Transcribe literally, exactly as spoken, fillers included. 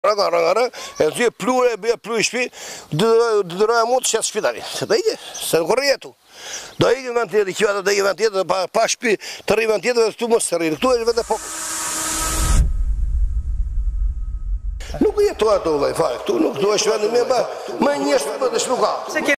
Ranga, ranga, ranga, e zi e plu e bje plu i shpi, dë dëroja mund të shetë shpitali, se të ike, se në korë jetu. Do ike vend tjetër, i kjivata do ike vend tjetër, pa, pa shpi të rri vend tjetër, dhe këtu mos të rri, këtu e vend e pokë. Nuk jetu ato, vaj, fare, këtu nuk do është vendin me, ma njështë për të shluka.